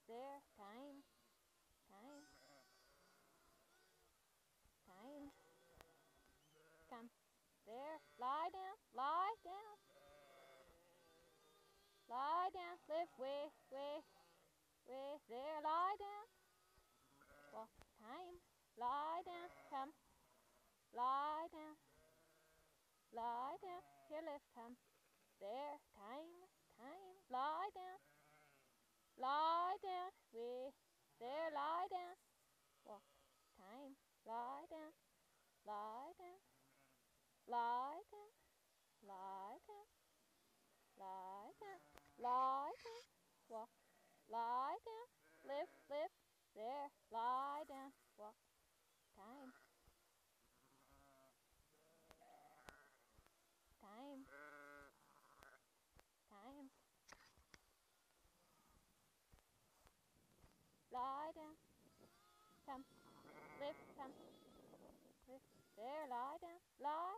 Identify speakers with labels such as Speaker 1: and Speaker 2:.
Speaker 1: there, time, time, time, come, there, lie down, lie down, lie down, live, way, there, lie down, walk, time, lie down, come, lie down, here, live, come, there, time, lie down, way, there, lie down, walk, time, lie down, lie down, lie down, lie down, lie down, lie down, walk, lie down, live, there, lie down, walk, time, time, time, lie down, come, live, there, lie down, lie